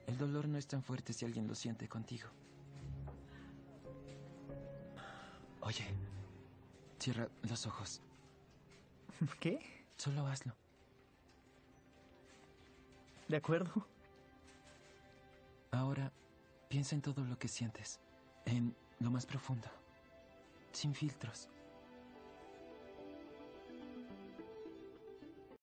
El dolor no es tan fuerte si alguien lo siente contigo. Oye, cierra los ojos. ¿Qué? Solo hazlo. ¿De acuerdo? Ahora, piensa en todo lo que sientes. En lo más profundo. Sin filtros.